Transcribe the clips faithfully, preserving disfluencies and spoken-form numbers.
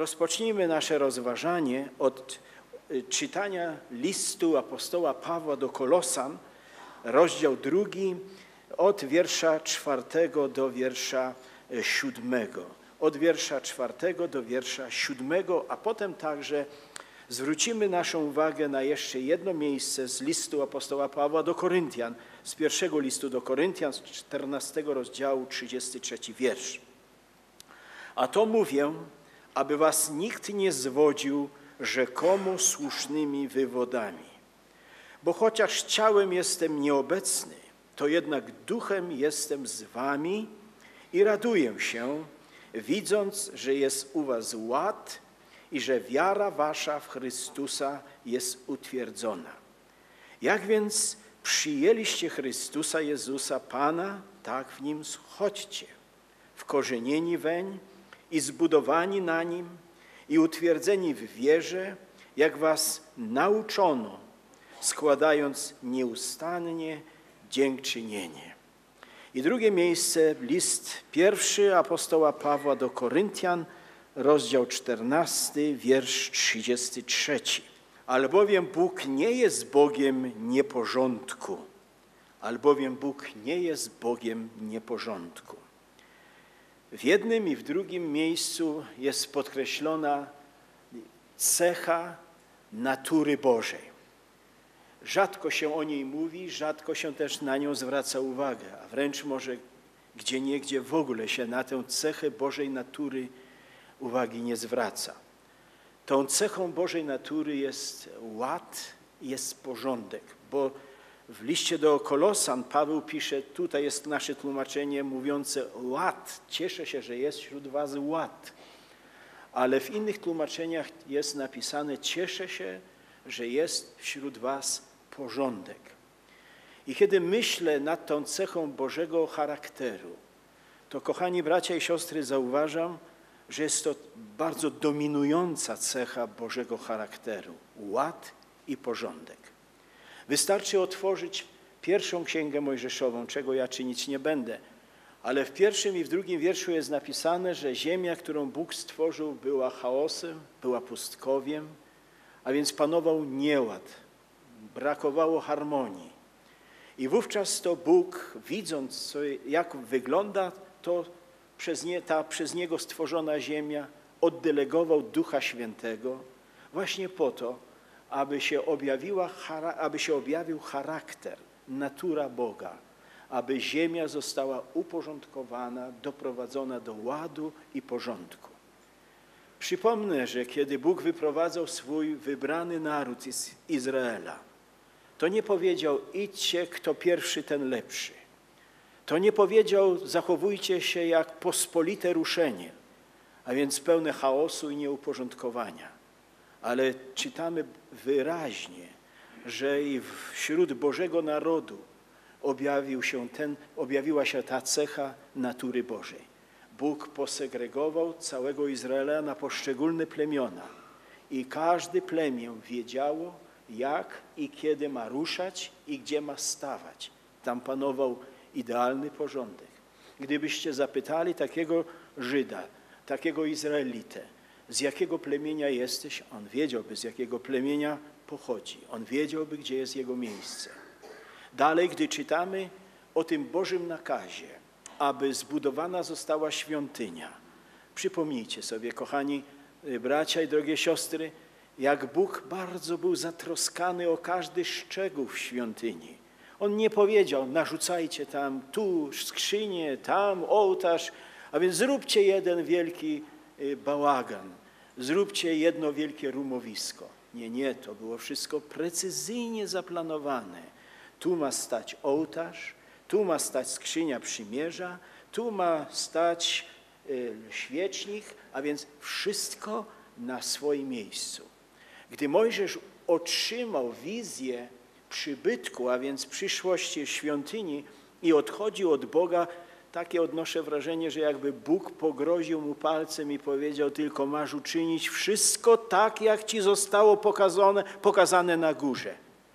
Rozpocznijmy nasze rozważanie od czytania listu apostoła Pawła do Kolosan, rozdział drugi, od wiersza czwartego do wiersza siódmego. Od wiersza czwartego do wiersza siódmego, a potem także zwrócimy naszą uwagę na jeszcze jedno miejsce z listu apostoła Pawła do Koryntian, z pierwszego listu do Koryntian, z czternastego rozdziału, trzydziesty trzeci wiersz. A to mówię, aby was nikt nie zwodził rzekomo słusznymi wywodami. Bo chociaż ciałem jestem nieobecny, to jednak duchem jestem z wami i raduję się, widząc, że jest u was ład i że wiara wasza w Chrystusa jest utwierdzona. Jak więc przyjęliście Chrystusa Jezusa Pana, tak w Nim chodźcie, wkorzenieni weń i zbudowani na Nim i utwierdzeni w wierze, jak was nauczono, składając nieustannie dziękczynienie. I drugie miejsce, list pierwszy apostoła Pawła do Koryntian, rozdział czternasty, wiersz trzydziesty trzeci. Albowiem Bóg nie jest Bogiem nieporządku, albowiem Bóg nie jest Bogiem nieporządku. W jednym i w drugim miejscu jest podkreślona cecha natury Bożej. Rzadko się o niej mówi, rzadko się też na nią zwraca uwagę, a wręcz może gdzieniegdzie w ogóle się na tę cechę Bożej natury uwagi nie zwraca. Tą cechą Bożej natury jest ład, jest porządek, bo w liście do Kolosan Paweł pisze, tutaj jest nasze tłumaczenie mówiące ład, cieszę się, że jest wśród was ład, ale w innych tłumaczeniach jest napisane, cieszę się, że jest wśród was porządek. I kiedy myślę nad tą cechą Bożego charakteru, to kochani bracia i siostry, zauważam, że jest to bardzo dominująca cecha Bożego charakteru, ład i porządek. Wystarczy otworzyć pierwszą Księgę Mojżeszową, czego ja czynić nie będę, ale w pierwszym i w drugim wierszu jest napisane, że ziemia, którą Bóg stworzył, była chaosem, była pustkowiem, a więc panował nieład, brakowało harmonii. I wówczas to Bóg, widząc, co, jak wygląda to przez nie, ta przez Niego stworzona ziemia, oddelegował Ducha Świętego właśnie po to, aby się, objawiła, aby się objawił charakter, natura Boga, aby ziemia została uporządkowana, doprowadzona do ładu i porządku. Przypomnę, że kiedy Bóg wyprowadzał swój wybrany naród z Izraela, to nie powiedział, idźcie, kto pierwszy, ten lepszy. To nie powiedział, zachowujcie się jak pospolite ruszenie, a więc pełne chaosu i nieuporządkowania. Ale czytamy wyraźnie, że i wśród Bożego narodu objawił się ten, objawiła się ta cecha natury Bożej. Bóg posegregował całego Izraela na poszczególne plemiona i każde plemię wiedziało, jak i kiedy ma ruszać i gdzie ma stawać. Tam panował idealny porządek. Gdybyście zapytali takiego Żyda, takiego Izraelitę, z jakiego plemienia jesteś, on wiedziałby, z jakiego plemienia pochodzi. On wiedziałby, gdzie jest jego miejsce. Dalej, gdy czytamy o tym Bożym nakazie, aby zbudowana została świątynia. Przypomnijcie sobie, kochani bracia i drogie siostry, jak Bóg bardzo był zatroskany o każdy szczegół w świątyni. On nie powiedział, narzucajcie tam tu skrzynię, tam ołtarz, a więc zróbcie jeden wielki bałagan, zróbcie jedno wielkie rumowisko. Nie, nie, to było wszystko precyzyjnie zaplanowane. Tu ma stać ołtarz, tu ma stać skrzynia przymierza, tu ma stać y, świecznik, a więc wszystko na swoim miejscu. Gdy Mojżesz otrzymał wizję przybytku, a więc przyszłości świątyni i odchodził od Boga, takie odnoszę wrażenie, że jakby Bóg pogroził mu palcem i powiedział, tylko masz uczynić wszystko tak, jak ci zostało pokazane, pokazane na górze.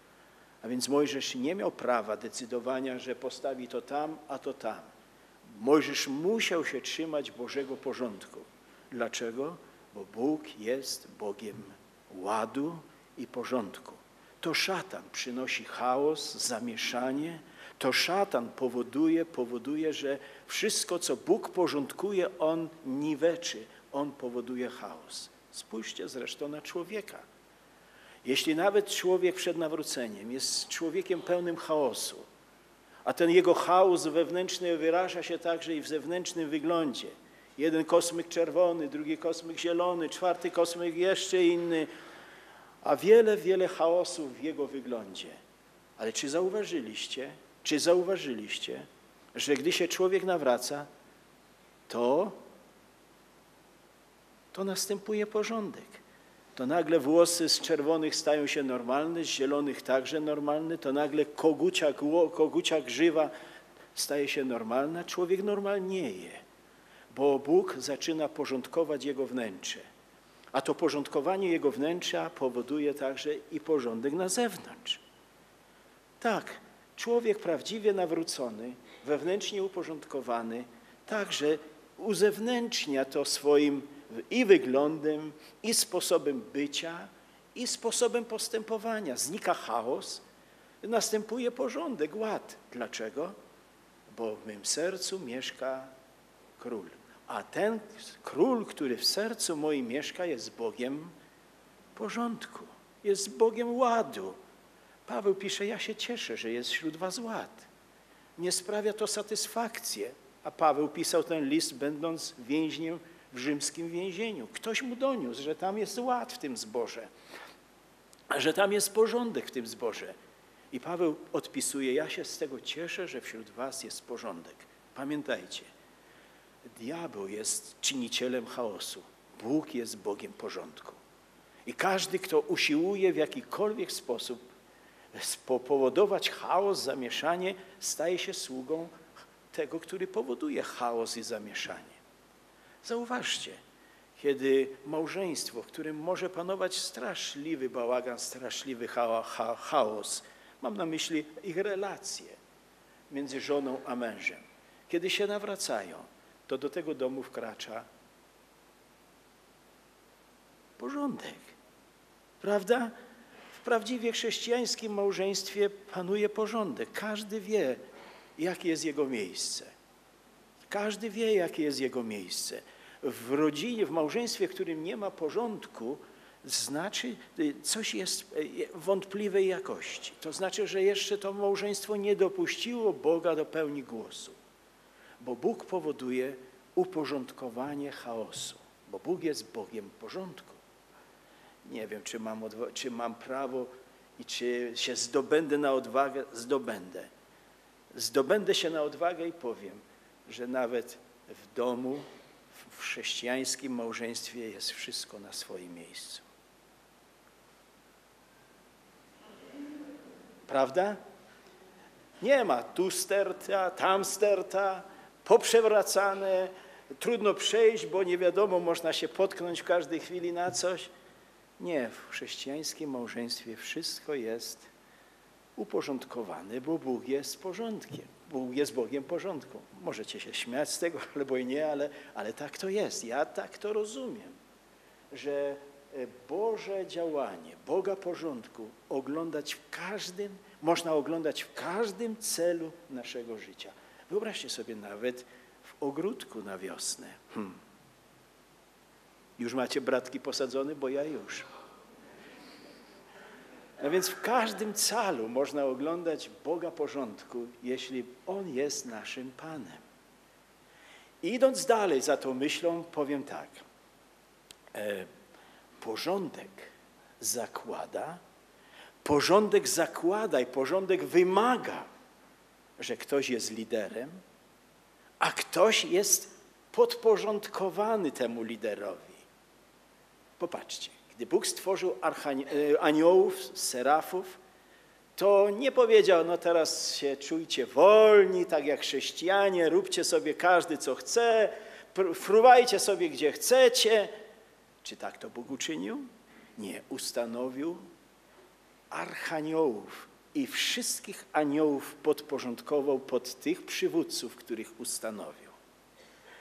A więc Mojżesz nie miał prawa decydowania, że postawi to tam, a to tam. Mojżesz musiał się trzymać Bożego porządku. Dlaczego? bo Bóg jest Bogiem ładu i porządku. To szatan przynosi chaos, zamieszanie, to szatan powoduje, powoduje, że wszystko, co Bóg porządkuje, On niweczy, On powoduje chaos. Spójrzcie zresztą na człowieka. Jeśli nawet człowiek przed nawróceniem jest człowiekiem pełnym chaosu, a ten jego chaos wewnętrzny wyraża się także i w zewnętrznym wyglądzie. Jeden kosmyk czerwony, drugi kosmyk zielony, czwarty kosmyk jeszcze inny, a wiele, wiele chaosu w jego wyglądzie. Ale czy zauważyliście, czy zauważyliście, że gdy się człowiek nawraca, to, to następuje porządek. To nagle włosy z czerwonych stają się normalne, z zielonych także normalne, to nagle kogucia, kogucia grzywa staje się normalna, człowiek normalnieje, bo Bóg zaczyna porządkować jego wnętrze. A to porządkowanie jego wnętrza powoduje także i porządek na zewnątrz. Tak, człowiek prawdziwie nawrócony, wewnętrznie uporządkowany, także uzewnętrznia to swoim i wyglądem, i sposobem bycia, i sposobem postępowania. Znika chaos, następuje porządek, ład. Dlaczego? Bo w mym sercu mieszka król. A ten król, który w sercu moim mieszka, jest Bogiem porządku, jest Bogiem ładu. Paweł pisze, ja się cieszę, że jest wśród was ład. Nie sprawia to satysfakcję. A Paweł pisał ten list, będąc więźniem w rzymskim więzieniu. Ktoś mu doniósł, że tam jest ład w tym zborze, że tam jest porządek w tym zborze. I Paweł odpisuje, ja się z tego cieszę, że wśród was jest porządek. Pamiętajcie, diabeł jest czynicielem chaosu. Bóg jest Bogiem porządku. I każdy, kto usiłuje w jakikolwiek sposób spowodować chaos, zamieszanie, staje się sługą tego, który powoduje chaos i zamieszanie. Zauważcie, kiedy małżeństwo, w którym może panować straszliwy bałagan, straszliwy chaos, mam na myśli ich relacje między żoną a mężem, kiedy się nawracają, to do tego domu wkracza porządek. Prawda? W prawdziwie chrześcijańskim małżeństwie panuje porządek. Każdy wie, jakie jest jego miejsce. Każdy wie, jakie jest jego miejsce. W rodzinie, w małżeństwie, w którym nie ma porządku, znaczy coś jest wątpliwej jakości. To znaczy, że jeszcze to małżeństwo nie dopuściło Boga do pełni głosu. Bo Bóg powoduje uporządkowanie chaosu. Bo Bóg jest Bogiem porządku. Nie wiem, czy mam, odwa- czy mam prawo i czy się zdobędę na odwagę. Zdobędę. Zdobędę się na odwagę i powiem, że nawet w domu, w chrześcijańskim małżeństwie jest wszystko na swoim miejscu. Prawda? Nie ma tu sterta, tam sterta, poprzewracane, trudno przejść, bo nie wiadomo, można się potknąć w każdej chwili na coś. Nie, w chrześcijańskim małżeństwie wszystko jest uporządkowane, bo Bóg jest porządkiem. Bóg jest Bogiem porządku. Możecie się śmiać z tego albo i nie, ale, ale tak to jest. Ja tak to rozumiem, że Boże działanie, Boga porządku oglądać w każdym, można oglądać w każdym celu naszego życia. Wyobraźcie sobie nawet w ogródku na wiosnę. Hmm. Już macie bratki posadzone, bo ja już. No więc w każdym calu można oglądać Boga porządku, jeśli On jest naszym Panem. I idąc dalej za tą myślą, powiem tak. E, porządek zakłada, porządek zakłada i porządek wymaga, że ktoś jest liderem, a ktoś jest podporządkowany temu liderowi. Popatrzcie, gdy Bóg stworzył aniołów, serafów, to nie powiedział, no teraz się czujcie wolni, tak jak chrześcijanie, róbcie sobie każdy co chce, fruwajcie sobie gdzie chcecie. Czy tak to Bóg uczynił? Nie, ustanowił archaniołów i wszystkich aniołów podporządkował pod tych przywódców, których ustanowił.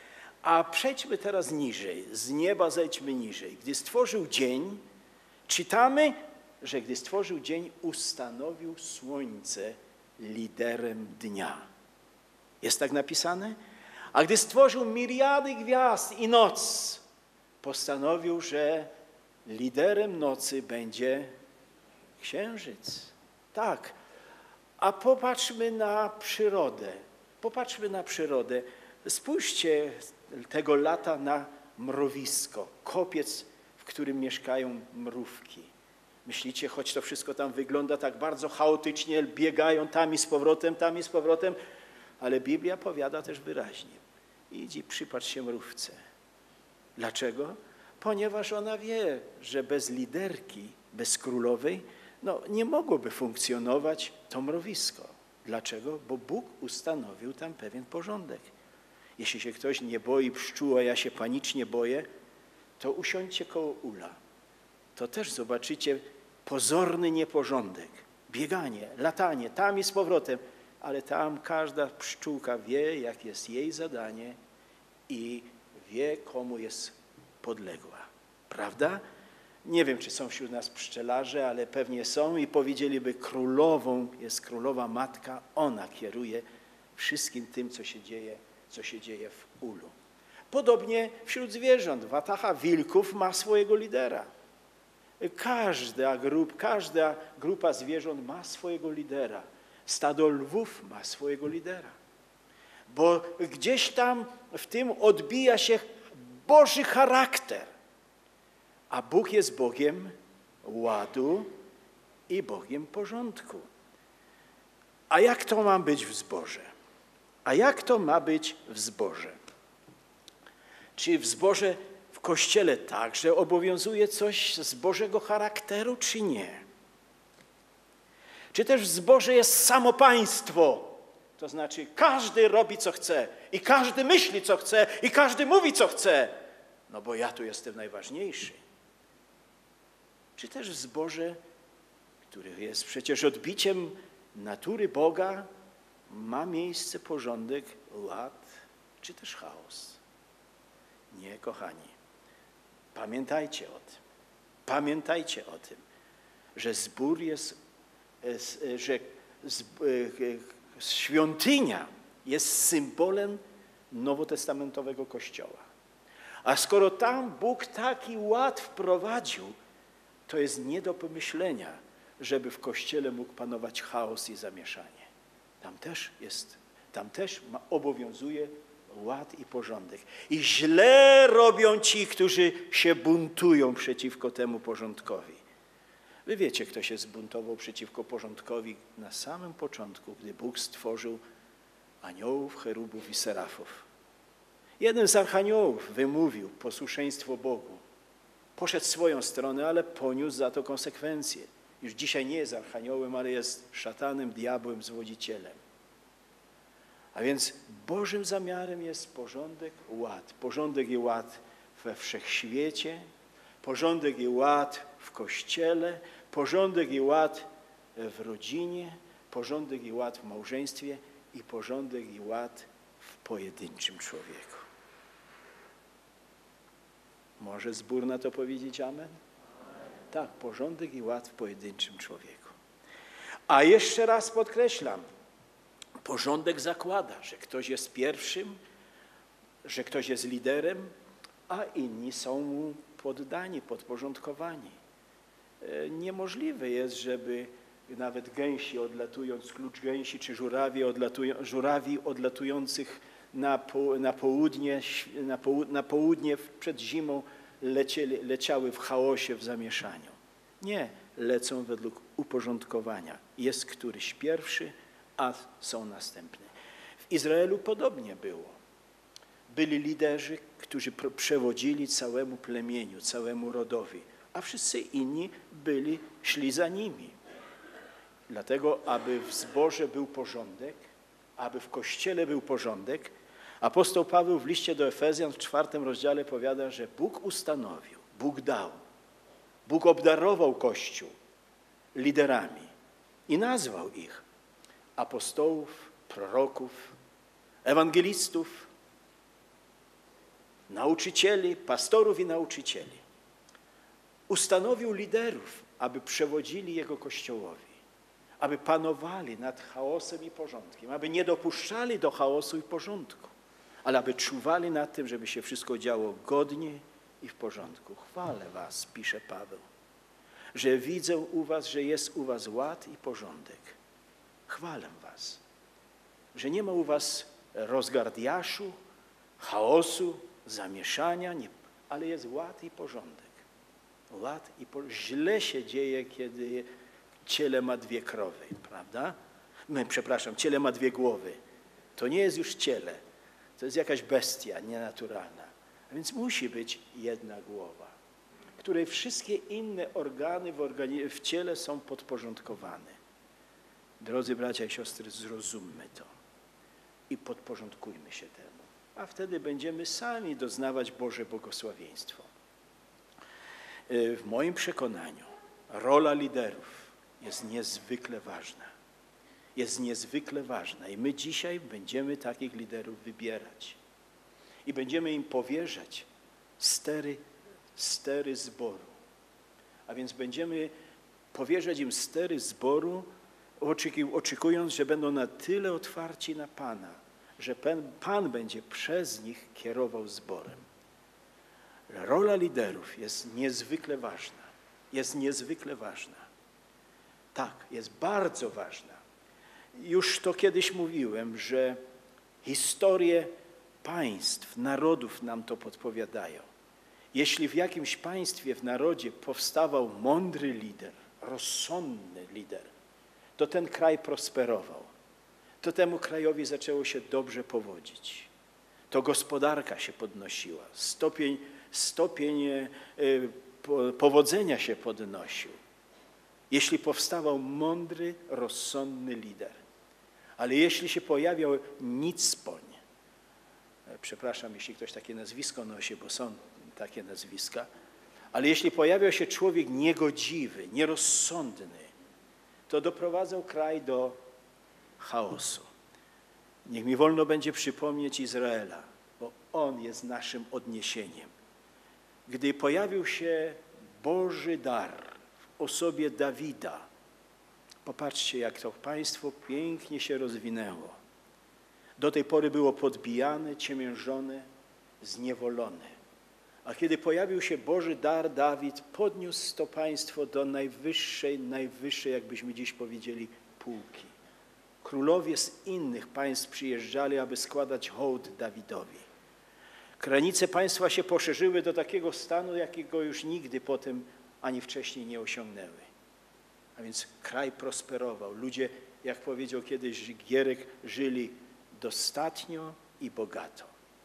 A przejdźmy teraz niżej, z nieba zejdźmy niżej. Gdy stworzył dzień, czytamy, że gdy stworzył dzień, ustanowił słońce liderem dnia. Jest tak napisane? A gdy stworzył miriady gwiazd i noc, postanowił, że liderem nocy będzie księżyc. Tak. A popatrzmy na przyrodę. Popatrzmy na przyrodę. Spójrzcie tego lata na mrowisko, kopiec, w którym mieszkają mrówki. Myślicie, choć to wszystko tam wygląda tak bardzo chaotycznie, biegają tam i z powrotem, tam i z powrotem, ale Biblia powiada też wyraźnie: idź i przypatrz się mrówce. Dlaczego? Ponieważ ona wie, że bez liderki, bez królowej, no, nie mogłoby funkcjonować to mrowisko. Dlaczego? Bo Bóg ustanowił tam pewien porządek. Jeśli się ktoś nie boi pszczół, a ja się panicznie boję, to usiądźcie koło ula. To też zobaczycie pozorny nieporządek. Bieganie, latanie, tam i z powrotem. Ale tam każda pszczółka wie, jakie jest jej zadanie i wie, komu jest podległa. Prawda? Nie wiem, czy są wśród nas pszczelarze, ale pewnie są i powiedzieliby, królową jest królowa matka, ona kieruje wszystkim tym, co się dzieje, co się dzieje w ulu. Podobnie wśród zwierząt. Wataha wilków ma swojego lidera. Każda, grup, każda grupa zwierząt ma swojego lidera. Stado lwów ma swojego lidera. Bo gdzieś tam w tym odbija się Boży charakter. A Bóg jest Bogiem ładu i Bogiem porządku. A jak to ma być w zborze? A jak to ma być w zborze? Czy w zborze, w Kościele także obowiązuje coś z Bożego charakteru, czy nie? Czy też w zborze jest samo państwo? To znaczy każdy robi, co chce i każdy myśli, co chce i każdy mówi, co chce. No bo ja tu jestem najważniejszy. Czy też w zborze, który jest przecież odbiciem natury Boga, ma miejsce porządek, ład, czy też chaos? Nie, kochani. Pamiętajcie o tym. Pamiętajcie o tym, że zbór jest, że świątynia jest symbolem nowotestamentowego Kościoła. A skoro tam Bóg taki ład wprowadził, to jest nie do pomyślenia, żeby w Kościele mógł panować chaos i zamieszanie. Tam też jest, tam też ma, obowiązuje ład i porządek. I źle robią ci, którzy się buntują przeciwko temu porządkowi. Wy wiecie, kto się zbuntował przeciwko porządkowi na samym początku, gdy Bóg stworzył aniołów, cherubów i serafów. Jeden z archaniołów wymówił posłuszeństwo Bogu. Poszedł swoją stronę, ale poniósł za to konsekwencje. Już dzisiaj nie jest archaniołem, ale jest szatanem, diabłem, zwodzicielem. A więc Bożym zamiarem jest porządek, ład. Porządek i ład we wszechświecie, porządek i ład w Kościele, porządek i ład w rodzinie, porządek i ład w małżeństwie i porządek i ład w pojedynczym człowieku. Może zbór na to powiedzieć amen? Tak, porządek i ład w pojedynczym człowieku. A jeszcze raz podkreślam, porządek zakłada, że ktoś jest pierwszym, że ktoś jest liderem, a inni są mu poddani, podporządkowani. Niemożliwe jest, żeby nawet gęsi odlatując, klucz gęsi czy żurawie, odlatują, żurawi odlatujących na, po, na, południe, na, połud, na południe przed zimą lecieli, leciały w chaosie, w zamieszaniu. Nie, lecą według uporządkowania. Jest któryś pierwszy, a są następne. W Izraelu podobnie było. Byli liderzy, którzy przewodzili całemu plemieniu, całemu rodowi, a wszyscy inni byli, szli za nimi. Dlatego, aby w zborze był porządek, aby w Kościele był porządek, apostoł Paweł w liście do Efezjan w czwartym rozdziale powiada, że Bóg ustanowił, Bóg dał, Bóg obdarował Kościół liderami i nazwał ich apostołów, proroków, ewangelistów, nauczycieli, pastorów i nauczycieli. Ustanowił liderów, aby przewodzili Jego Kościołowi, aby panowali nad chaosem i porządkiem, aby nie dopuszczali do chaosu i porządku, ale aby czuwali nad tym, żeby się wszystko działo godnie i w porządku. Chwalę was, pisze Paweł, że widzę u was, że jest u was ład i porządek. Chwalę was, że nie ma u was rozgardiaszu, chaosu, zamieszania, nie, ale jest ład i porządek. Ład i po... Źle się dzieje, kiedy ciele ma dwie krowy, prawda? My, przepraszam, ciele ma dwie głowy. To nie jest już ciele, to jest jakaś bestia nienaturalna. A więc musi być jedna głowa, której wszystkie inne organy w, organi- w ciele są podporządkowane. Drodzy bracia i siostry, zrozummy to i podporządkujmy się temu, a wtedy będziemy sami doznawać Boże błogosławieństwo. W moim przekonaniu rola liderów jest niezwykle ważna. Jest niezwykle ważna i my dzisiaj będziemy takich liderów wybierać. I będziemy im powierzać stery, stery zboru. A więc będziemy powierzać im stery zboru, oczekując, że będą na tyle otwarci na Pana, że Pan, Pan będzie przez nich kierował zborem. Rola liderów jest niezwykle ważna. Jest niezwykle ważna. Tak, jest bardzo ważna. Już to kiedyś mówiłem, że historie państw, narodów nam to podpowiadają. Jeśli w jakimś państwie, w narodzie powstawał mądry lider, rozsądny lider, to ten kraj prosperował. To temu krajowi zaczęło się dobrze powodzić. To gospodarka się podnosiła, stopień, stopień powodzenia się podnosił. Jeśli powstawał mądry, rozsądny lider. Ale jeśli się pojawiał nicpoń, przepraszam, jeśli ktoś takie nazwisko nosi, bo są takie nazwiska, ale jeśli pojawiał się człowiek niegodziwy, nierozsądny, to doprowadzał kraj do chaosu. Niech mi wolno będzie przypomnieć Izraela, bo on jest naszym odniesieniem. Gdy pojawił się Boży dar w osobie Dawida, popatrzcie, jak to państwo pięknie się rozwinęło. Do tej pory było podbijane, ciemiężone, zniewolone. A kiedy pojawił się Boży dar, Dawid podniósł to państwo do najwyższej, najwyższej, jakbyśmy dziś powiedzieli, półki. Królowie z innych państw przyjeżdżali, aby składać hołd Dawidowi. Granice państwa się poszerzyły do takiego stanu, jakiego już nigdy potem ani wcześniej nie osiągnęły. A więc kraj prosperował. Ludzie, jak powiedział kiedyś Gierek, żyli dostatnio i bogato.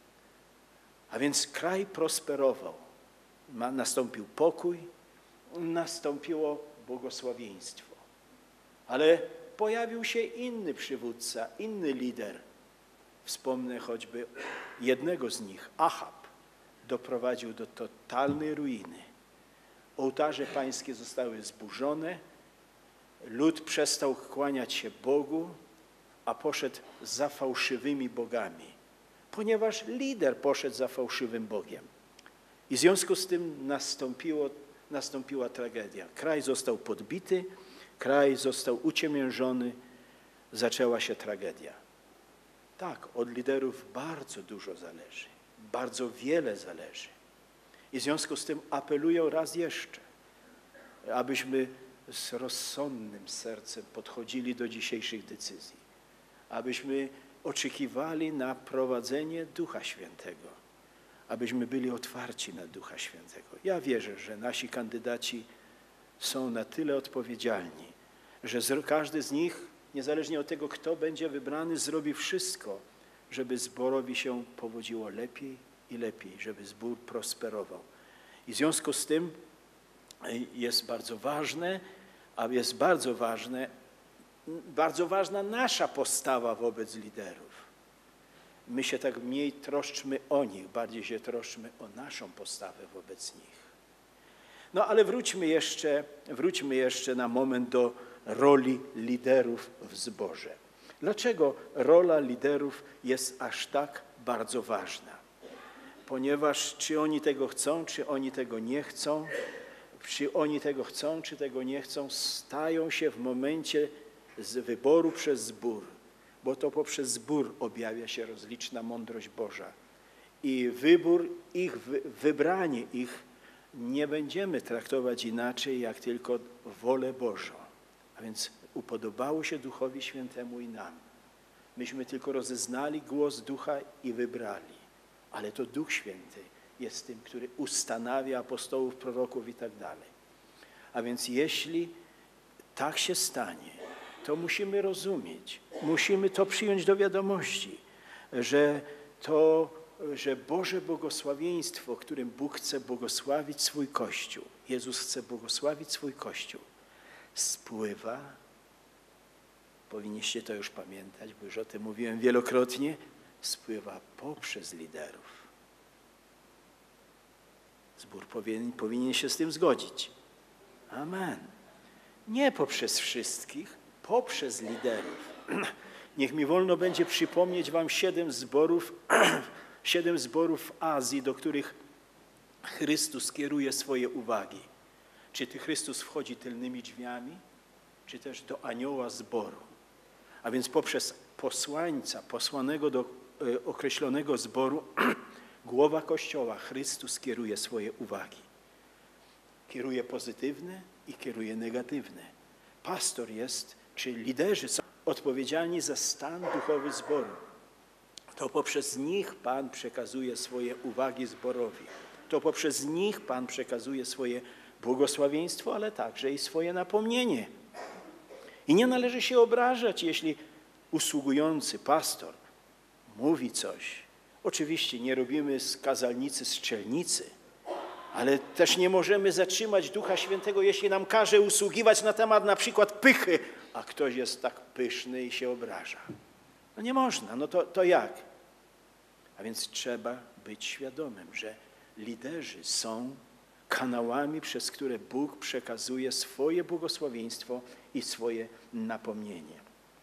A więc kraj prosperował. Ma, nastąpił pokój, nastąpiło błogosławieństwo. Ale pojawił się inny przywódca, inny lider. Wspomnę choćby jednego z nich, Achab, doprowadził do totalnej ruiny. Ołtarze pańskie zostały zburzone, lud przestał kłaniać się Bogu, a poszedł za fałszywymi bogami, ponieważ lider poszedł za fałszywym Bogiem. I w związku z tym nastąpiło, nastąpiła tragedia. Kraj został podbity, kraj został uciemiężony, zaczęła się tragedia. Tak, od liderów bardzo dużo zależy, bardzo wiele zależy. I w związku z tym apeluję raz jeszcze, abyśmy z rozsądnym sercem podchodzili do dzisiejszych decyzji, abyśmy oczekiwali na prowadzenie Ducha Świętego, abyśmy byli otwarci na Ducha Świętego. Ja wierzę, że nasi kandydaci są na tyle odpowiedzialni, że każdy z nich, niezależnie od tego, kto będzie wybrany, zrobi wszystko, żeby zborowi się powodziło lepiej i lepiej, żeby zbór prosperował. I w związku z tym jest bardzo ważne, a jest bardzo ważne, bardzo ważna nasza postawa wobec liderów. My się tak mniej troszczmy o nich, bardziej się troszczmy o naszą postawę wobec nich. No ale wróćmy jeszcze, wróćmy jeszcze na moment do roli liderów w zborze. Dlaczego rola liderów jest aż tak bardzo ważna? ponieważ czy oni tego chcą, czy oni tego nie chcą, czy oni tego chcą, czy tego nie chcą, stają się w momencie z wyboru przez zbór, bo to poprzez zbór objawia się rozliczna mądrość Boża. I wybór ich, wybranie ich nie będziemy traktować inaczej, jak tylko wolę Bożą. A więc upodobało się Duchowi Świętemu i nam. Myśmy tylko rozeznali głos Ducha i wybrali. Ale to Duch Święty jest tym, który ustanawia apostołów, proroków i tak dalej. A więc jeśli tak się stanie, to musimy rozumieć, musimy to przyjąć do wiadomości, że to, że Boże błogosławieństwo, którym Bóg chce błogosławić swój Kościół, Jezus chce błogosławić swój Kościół, spływa, powinniście to już pamiętać, bo już o tym mówiłem wielokrotnie, spływa poprzez liderów. Zbór powinien, powinien się z tym zgodzić. Amen. Nie poprzez wszystkich, poprzez liderów. Niech mi wolno będzie przypomnieć wam siedem zborów, siedem zborów w Azji, do których Chrystus kieruje swoje uwagi. Czy ty Chrystus wchodzi tylnymi drzwiami, czy też do anioła zboru. A więc poprzez posłańca, posłanego do e, określonego zboru, głowa Kościoła, Chrystus kieruje swoje uwagi. Kieruje pozytywne i kieruje negatywne. Pastor jest, czy liderzy są odpowiedzialni za stan duchowy zboru. To poprzez nich Pan przekazuje swoje uwagi zborowi. To poprzez nich Pan przekazuje swoje błogosławieństwo, ale także i swoje napomnienie. I nie należy się obrażać, jeśli usługujący pastor mówi coś. Oczywiście nie robimy z kazalnicy strzelnicy, ale też nie możemy zatrzymać Ducha Świętego, jeśli nam każe usługiwać na temat na przykład pychy, a ktoś jest tak pyszny i się obraża. No nie można, no to, to jak? A więc trzeba być świadomym, że liderzy są kanałami, przez które Bóg przekazuje swoje błogosławieństwo i swoje napomnienie.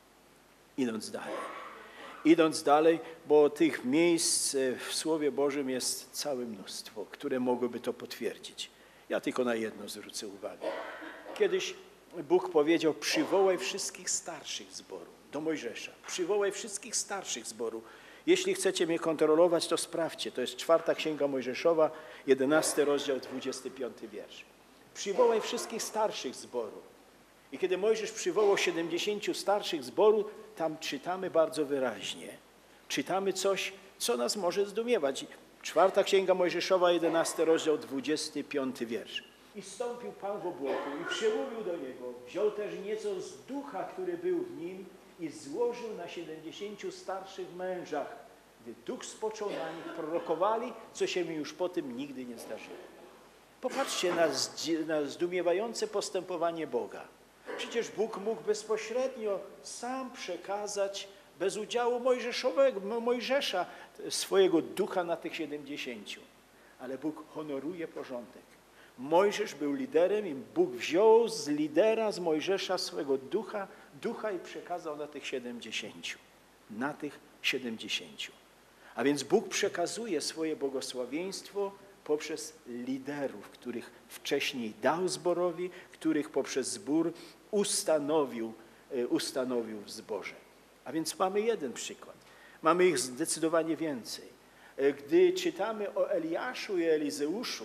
Idąc dalej. Idąc dalej, bo tych miejsc w Słowie Bożym jest całe mnóstwo, które mogłyby to potwierdzić. Ja tylko na jedno zwrócę uwagę. Kiedyś Bóg powiedział, przywołaj wszystkich starszych zboru, do Mojżesza. Przywołaj wszystkich starszych zboru. Jeśli chcecie mnie kontrolować, to sprawdźcie. To jest czwarta Księga Mojżeszowa, jedenasty rozdział, dwudziesty piąty wiersz. Przywołaj wszystkich starszych zboru. I kiedy Mojżesz przywołał siedemdziesięciu starszych zboru, tam czytamy bardzo wyraźnie. Czytamy coś, co nas może zdumiewać. Czwarta Księga Mojżeszowa, jedenasty rozdział, dwudziesty piąty wiersz. I stąpił Pan w obłoku i przemówił do niego. Wziął też nieco z ducha, który był w nim i złożył na siedemdziesięciu starszych mężach. Gdy duch spoczął na nich, prorokowali, co się mi już po tym nigdy nie zdarzyło. Popatrzcie na, na zdumiewające postępowanie Boga. Przecież Bóg mógł bezpośrednio sam przekazać bez udziału Mojżeszowego, Mojżesza swojego ducha na tych siedemdziesięciu. Ale Bóg honoruje porządek. Mojżesz był liderem i Bóg wziął z lidera, z Mojżesza swego ducha, ducha i przekazał na tych siedemdziesięciu. Na tych siedemdziesięciu. A więc Bóg przekazuje swoje błogosławieństwo poprzez liderów, których wcześniej dał zborowi, których poprzez zbór ustanowił, ustanowił w zborze. A więc mamy jeden przykład. Mamy ich zdecydowanie więcej. Gdy czytamy o Eliaszu i Elizeuszu,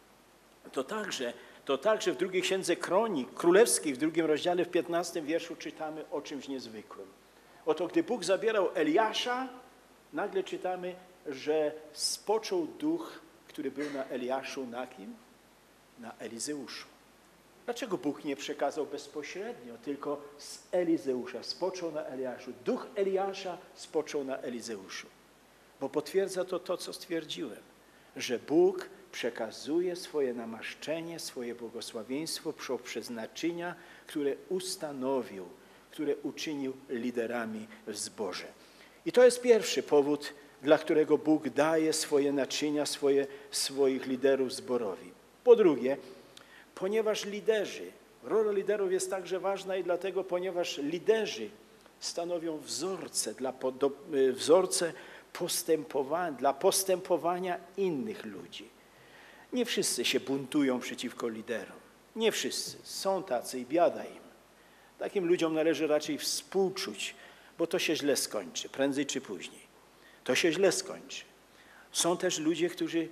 to także, to także w drugiej księdze Kronik Królewskich, w drugim rozdziale, w piętnastym wierszu czytamy o czymś niezwykłym. Oto gdy Bóg zabierał Eliasza, nagle czytamy, że spoczął duch, który był na Eliaszu, na kim? Na Elizeuszu. Dlaczego Bóg nie przekazał bezpośrednio, tylko z Elizeusza? Spoczął na Eliaszu. Duch Eliasza spoczął na Elizeuszu. Bo potwierdza to to, co stwierdziłem, że Bóg przekazuje swoje namaszczenie, swoje błogosławieństwo poprzez naczynia, które ustanowił, które uczynił liderami w zborze. I to jest pierwszy powód, dla którego Bóg daje swoje naczynia, swoje, swoich liderów zborowi. Po drugie, ponieważ liderzy, rola liderów jest także ważna i dlatego, ponieważ liderzy stanowią wzorce, dla, do, wzorce postępowania, dla postępowania innych ludzi. Nie wszyscy się buntują przeciwko liderom. Nie wszyscy. Są tacy i biada im. Takim ludziom należy raczej współczuć, bo to się źle skończy, prędzej czy później. To się źle skończy. Są też ludzie, którzy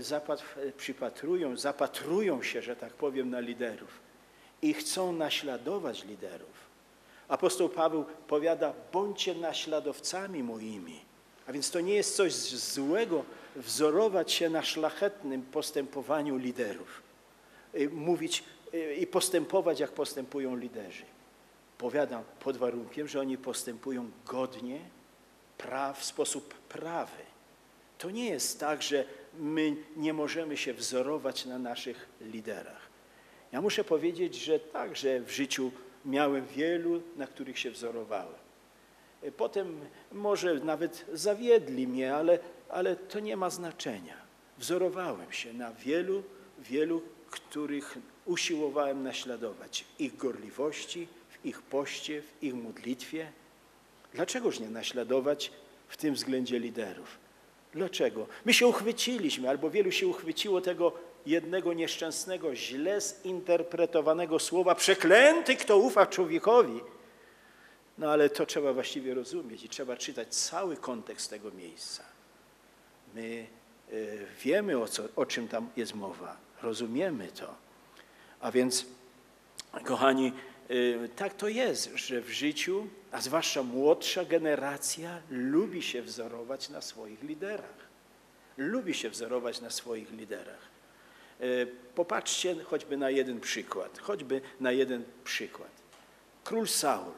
przypatrują, zapatrują się, że tak powiem, na liderów i chcą naśladować liderów. Apostoł Paweł powiada, bądźcie naśladowcami moimi. A więc to nie jest coś złego wzorować się na szlachetnym postępowaniu liderów. Mówić i postępować, jak postępują liderzy. Powiadam, pod warunkiem, że oni postępują godnie, praw, w sposób prawy. To nie jest tak, że my nie możemy się wzorować na naszych liderach. Ja muszę powiedzieć, że także w życiu miałem wielu, na których się wzorowałem. Potem może nawet zawiedli mnie, ale, ale to nie ma znaczenia. Wzorowałem się na wielu, wielu, których usiłowałem naśladować. W ich gorliwości, w ich poście, w ich modlitwie. Dlaczegoż nie naśladować w tym względzie liderów? Dlaczego? My się uchwyciliśmy, albo wielu się uchwyciło tego jednego nieszczęsnego, źle zinterpretowanego słowa przeklęty, kto ufa człowiekowi. No ale to trzeba właściwie rozumieć i trzeba czytać cały kontekst tego miejsca. My y, wiemy, o, co, o czym tam jest mowa, rozumiemy to. A więc, kochani, y, tak to jest, że w życiu, a zwłaszcza młodsza generacja lubi się wzorować na swoich liderach. Lubi się wzorować na swoich liderach. Y, popatrzcie choćby na jeden przykład, choćby na jeden przykład. Król Saul.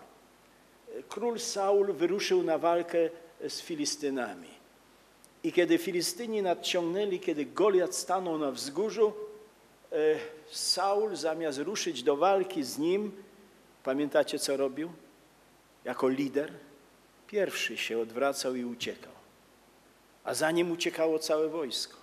Król Saul wyruszył na walkę z Filistynami. I kiedy Filistyni nadciągnęli, kiedy Goliat stanął na wzgórzu, Saul zamiast ruszyć do walki z nim, pamiętacie co robił? Jako lider pierwszy się odwracał i uciekał. A za nim uciekało całe wojsko.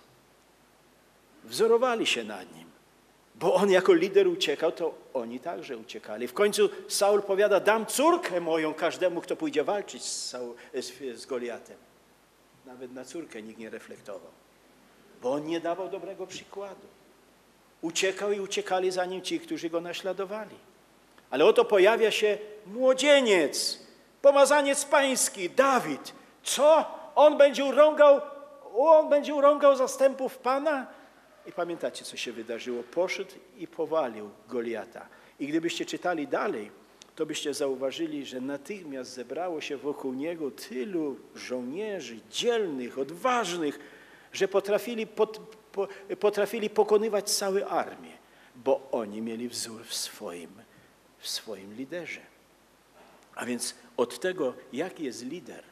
Wzorowali się nad nim. Bo on jako lider uciekał, to oni także uciekali. W końcu Saul powiada, dam córkę moją każdemu, kto pójdzie walczyć z, Saul, z, z Goliatem. Nawet na córkę nikt nie reflektował. Bo on nie dawał dobrego przykładu. Uciekał i uciekali za nim ci, którzy go naśladowali. Ale oto pojawia się młodzieniec, pomazaniec pański, Dawid. Co? On będzie urągał, on będzie urągał zastępów Pana? I pamiętacie, co się wydarzyło? Poszedł i powalił Goliata. I gdybyście czytali dalej, to byście zauważyli, że natychmiast zebrało się wokół niego tylu żołnierzy, dzielnych, odważnych, że potrafili, pot, po, potrafili pokonywać całe armię, bo oni mieli wzór w swoim, w swoim liderze. A więc od tego, jaki jest lider,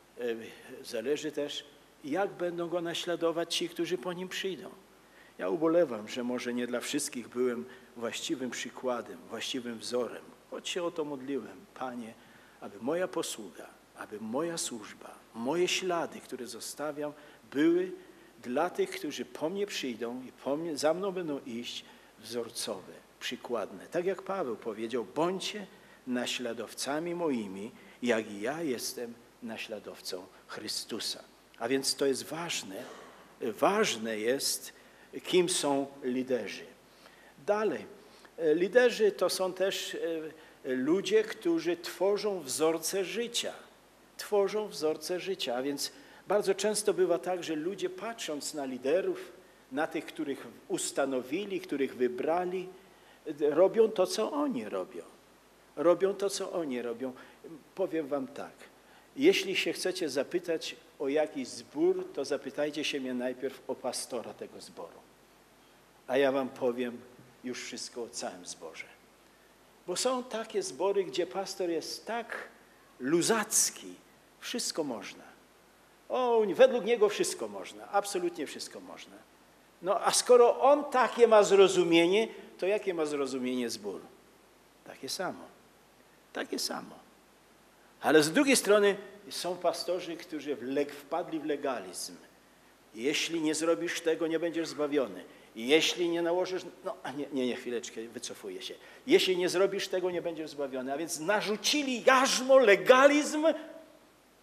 zależy też, jak będą go naśladować ci, którzy po nim przyjdą. Ja ubolewam, że może nie dla wszystkich byłem właściwym przykładem, właściwym wzorem, choć się o to modliłem. Panie, aby moja posługa, aby moja służba, moje ślady, które zostawiam, były dla tych, którzy po mnie przyjdą i po mnie, za mną będą iść, wzorcowe, przykładne. Tak jak Paweł powiedział, bądźcie naśladowcami moimi, jak i ja jestem naśladowcą Chrystusa. A więc to jest ważne. Ważne jest, kim są liderzy. Dalej, liderzy to są też ludzie, którzy tworzą wzorce życia. Tworzą wzorce życia, a więc bardzo często bywa tak, że ludzie patrząc na liderów, na tych, których ustanowili, których wybrali, robią to, co oni robią. Robią to, co oni robią. Powiem wam tak, jeśli się chcecie zapytać o jakiś zbór, to zapytajcie się mnie najpierw o pastora tego zboru. A ja wam powiem już wszystko o całym zborze. Bo są takie zbory, gdzie pastor jest tak luzacki, wszystko można. O, według niego wszystko można, absolutnie wszystko można. No a skoro on takie ma zrozumienie, to jakie ma zrozumienie zbór? Takie samo. Takie samo. Ale z drugiej strony są pastorzy, którzy wpadli w legalizm. Jeśli nie zrobisz tego, nie będziesz zbawiony. Jeśli nie nałożysz, no nie, nie, nie, chwileczkę, wycofuję się. Jeśli nie zrobisz tego, nie będziesz zbawiony. A więc narzucili jarzmo, legalizm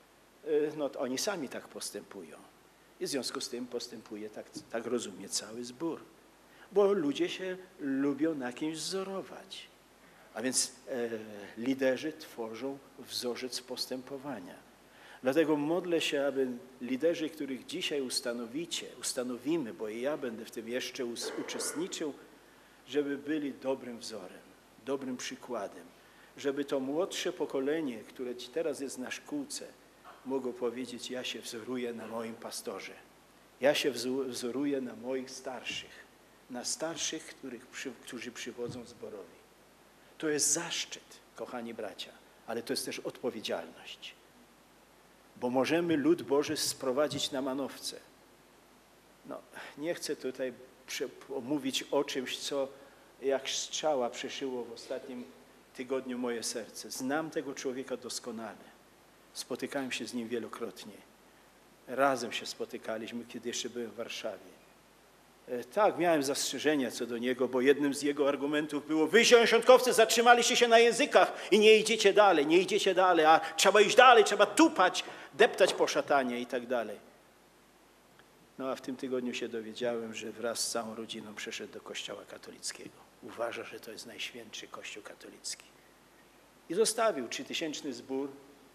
no to oni sami tak postępują. I w związku z tym postępuje, tak, tak rozumie cały zbór. Bo ludzie się lubią na kimś wzorować. A więc e, liderzy tworzą wzorzec postępowania. Dlatego modlę się, aby liderzy, których dzisiaj ustanowicie, ustanowimy, bo i ja będę w tym jeszcze uczestniczył, żeby byli dobrym wzorem, dobrym przykładem. Żeby to młodsze pokolenie, które teraz jest na szkółce, mogło powiedzieć: ja się wzoruję na moim pastorze. Ja się wzoruję na moich starszych. Na starszych, których, którzy przywodzą zborowi. To jest zaszczyt, kochani bracia, ale to jest też odpowiedzialność. Bo możemy lud Boży sprowadzić na manowce. No, nie chcę tutaj mówić o czymś, co jak strzała przeszyło w ostatnim tygodniu moje serce. Znam tego człowieka doskonale. Spotykałem się z nim wielokrotnie. Razem się spotykaliśmy, kiedy jeszcze byłem w Warszawie. Tak, miałem zastrzeżenia co do niego, bo jednym z jego argumentów było: wy, zielonoświątkowcy, zatrzymaliście się na językach i nie idziecie dalej, nie idziecie dalej, a trzeba iść dalej, trzeba tupać, deptać po szatanie i tak dalej. No a w tym tygodniu się dowiedziałem, że wraz z całą rodziną przeszedł do Kościoła katolickiego. Uważa, że to jest najświętszy Kościół katolicki. I zostawił trzytysięczny zbór,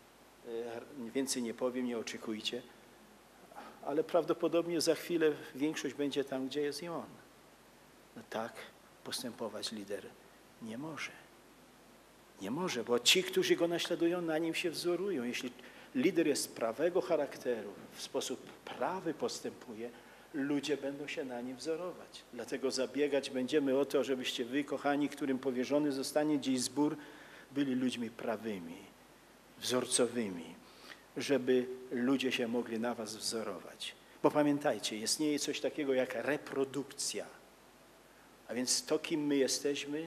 więcej nie powiem, nie oczekujcie, ale prawdopodobnie za chwilę większość będzie tam, gdzie jest i on. No tak postępować lider nie może. Nie może, bo ci, którzy go naśladują, na nim się wzorują. Jeśli lider jest prawego charakteru, w sposób prawy postępuje, ludzie będą się na nim wzorować. Dlatego zabiegać będziemy o to, żebyście wy, kochani, którym powierzony zostanie dziś zbór, byli ludźmi prawymi, wzorcowymi, żeby ludzie się mogli na was wzorować. Bo pamiętajcie, istnieje coś takiego jak reprodukcja. A więc to, kim my jesteśmy,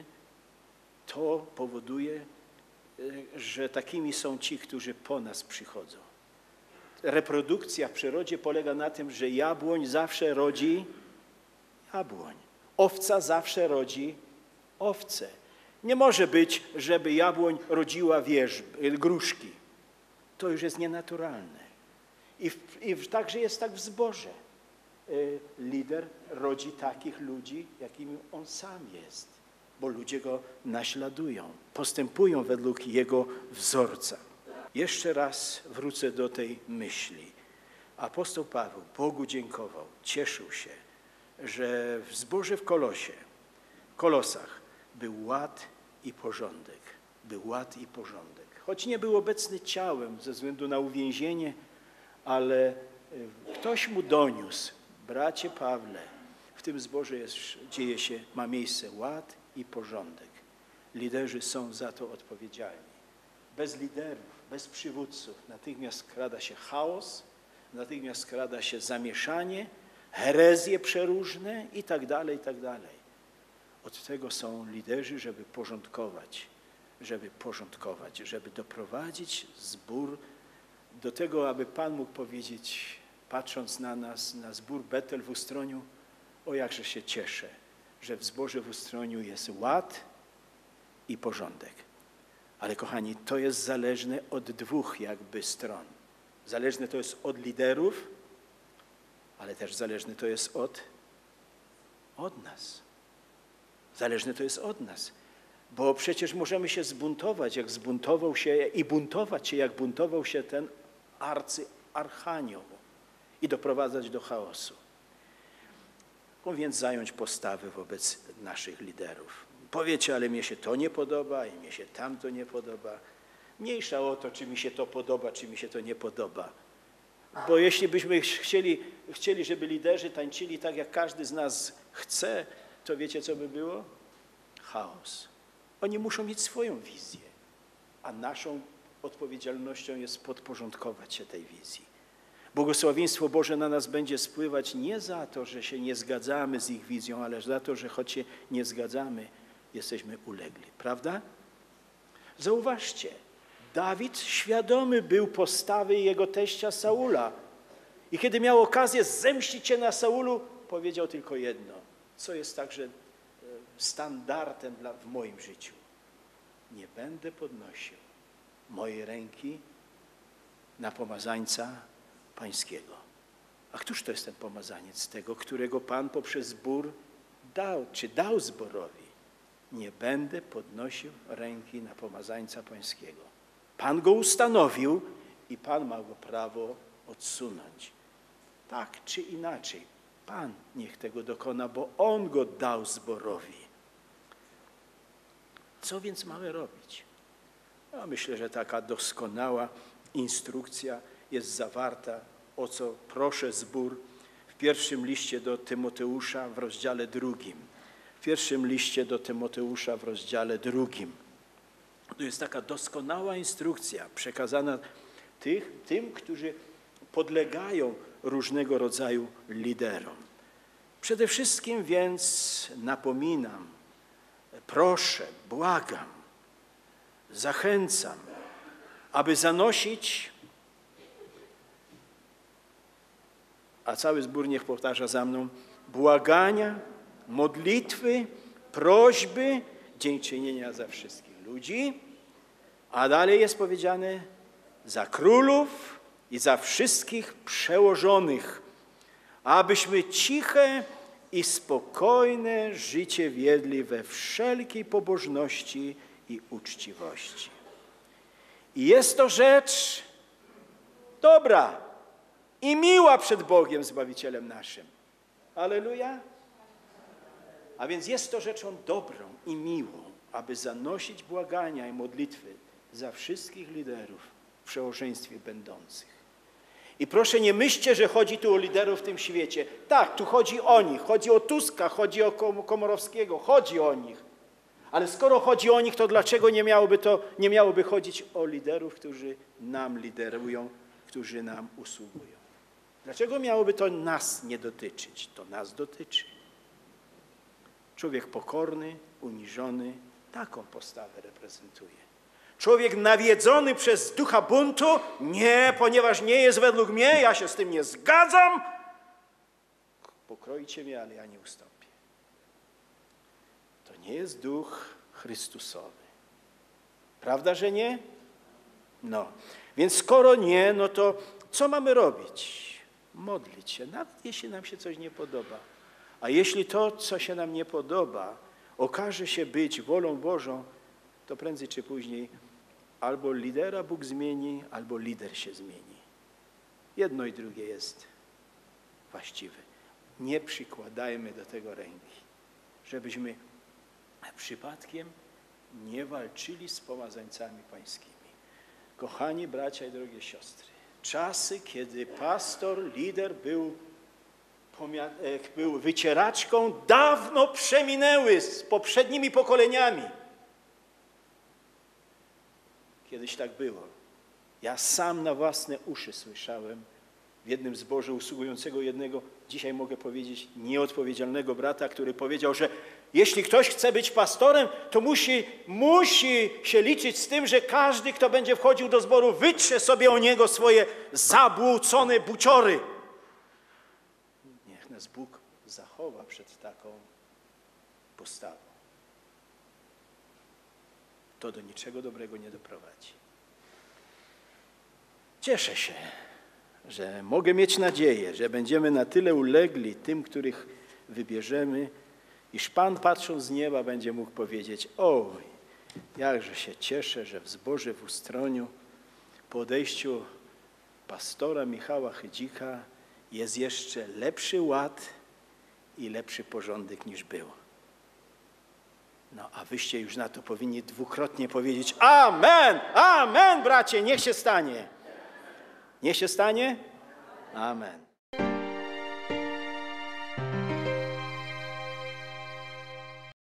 to powoduje, że takimi są ci, którzy po nas przychodzą. Reprodukcja w przyrodzie polega na tym, że jabłoń zawsze rodzi jabłoń. Owca zawsze rodzi owce. Nie może być, żeby jabłoń rodziła wierzby, gruszki. To już jest nienaturalne. I, w, i w, także jest tak w zborze. Y, lider rodzi takich ludzi, jakimi on sam jest, bo ludzie go naśladują, postępują według jego wzorca. Jeszcze raz wrócę do tej myśli. Apostoł Paweł Bogu dziękował, cieszył się, że w zborze w Kolosie, Kolosach był ład i porządek. Był ład i porządek. Choć nie był obecny ciałem ze względu na uwięzienie, ale ktoś mu doniósł: bracie Pawle, w tym zborze jest, dzieje się, ma miejsce ład i porządek. Liderzy są za to odpowiedzialni. Bez liderów, bez przywódców natychmiast skrada się chaos, natychmiast skrada się zamieszanie, herezje przeróżne i tak dalej, i tak dalej. Od tego są liderzy, żeby porządkować, żeby porządkować, żeby doprowadzić zbór do tego, aby Pan mógł powiedzieć, patrząc na nas, na zbór Betel w Ustroniu: o jakże się cieszę, że w zborze w Ustroniu jest ład i porządek. Ale kochani, to jest zależne od dwóch jakby stron. Zależne to jest od liderów, ale też zależne to jest od, od nas. Zależne to jest od nas. Bo przecież możemy się zbuntować, jak zbuntował się i buntować się, jak buntował się ten arcyarchanioł i doprowadzać do chaosu. No więc zająć postawę wobec naszych liderów. Powiecie, ale mnie się to nie podoba i mnie się tamto nie podoba. Mniejsza o to, czy mi się to podoba, czy mi się to nie podoba. Bo jeśli byśmy chcieli, chcieli, żeby liderzy tańczyli tak, jak każdy z nas chce, to wiecie, co by było? Chaos. Oni muszą mieć swoją wizję, a naszą odpowiedzialnością jest podporządkować się tej wizji. Błogosławieństwo Boże na nas będzie spływać nie za to, że się nie zgadzamy z ich wizją, ale za to, że choć się nie zgadzamy, jesteśmy ulegli. Prawda? Zauważcie, Dawid świadomy był postawy jego teścia Saula. I kiedy miał okazję zemścić się na Saulu, powiedział tylko jedno, co jest także standardem dla, w moim życiu. Nie będę podnosił mojej ręki na pomazańca pańskiego. A któż to jest ten pomazaniec? Tego, którego Pan poprzez zbór dał, czy dał zborowi. Nie będę podnosił ręki na pomazańca pańskiego. Pan go ustanowił i Pan ma go prawo odsunąć. Tak czy inaczej, Pan niech tego dokona, bo On go dał zborowi. Co więc mamy robić? No, myślę, że taka doskonała instrukcja jest zawarta, o co proszę zbór w pierwszym liście do Tymoteusza w rozdziale drugim. W pierwszym liście do Tymoteusza w rozdziale drugim. To jest taka doskonała instrukcja przekazana tych, tym, którzy podlegają różnego rodzaju liderom. Przede wszystkim więc napominam, proszę, błagam, zachęcam, aby zanosić, a cały zbór niech powtarza za mną, błagania, modlitwy, prośby, dziękczynienia za wszystkich ludzi, a dalej jest powiedziane za królów i za wszystkich przełożonych, abyśmy ciche i spokojne życie wiedli we wszelkiej pobożności i uczciwości. I jest to rzecz dobra i miła przed Bogiem, Zbawicielem naszym. Alleluja. A więc jest to rzeczą dobrą i miłą, aby zanosić błagania i modlitwy za wszystkich liderów w przełożeństwie będących. I proszę, nie myślcie, że chodzi tu o liderów w tym świecie. Tak, tu chodzi o nich, chodzi o Tuska, chodzi o Komorowskiego, chodzi o nich. Ale skoro chodzi o nich, to dlaczego nie miałoby, to, nie miałoby chodzić o liderów, którzy nam liderują, którzy nam usługują? Dlaczego miałoby to nas nie dotyczyć? To nas dotyczy. Człowiek pokorny, uniżony, taką postawę reprezentuje. Człowiek nawiedzony przez ducha buntu, nie, ponieważ nie jest według mnie, ja się z tym nie zgadzam, pokroicie mnie, ale ja nie ustąpię. To nie jest duch Chrystusowy. Prawda, że nie? No, więc skoro nie, no to co mamy robić? Modlić się, nawet jeśli nam się coś nie podoba. A jeśli to, co się nam nie podoba, okaże się być wolą Bożą, to prędzej czy później albo lidera Bóg zmieni, albo lider się zmieni. Jedno i drugie jest właściwe. Nie przykładajmy do tego ręki, żebyśmy przypadkiem nie walczyli z pomazańcami pańskimi. Kochani bracia i drogie siostry, czasy, kiedy pastor, lider był, był wycieraczką, dawno przeminęły z poprzednimi pokoleniami. Kiedyś tak było. Ja sam na własne uszy słyszałem w jednym zborze usługującego jednego, dzisiaj mogę powiedzieć, nieodpowiedzialnego brata, który powiedział, że jeśli ktoś chce być pastorem, to musi, musi się liczyć z tym, że każdy, kto będzie wchodził do zboru, wytrze sobie o niego swoje zabłócone buciory. Niech nas Bóg zachowa przed taką postawą. To do niczego dobrego nie doprowadzi. Cieszę się, że mogę mieć nadzieję, że będziemy na tyle ulegli tym, których wybierzemy, iż Pan, patrząc z nieba, będzie mógł powiedzieć: oj, jakże się cieszę, że w zborze w Ustroniu po odejściu pastora Michała Chydzika jest jeszcze lepszy ład i lepszy porządek niż był. No, a wyście już na to powinni dwukrotnie powiedzieć: amen, amen, bracie, niech się stanie. Niech się stanie? Amen.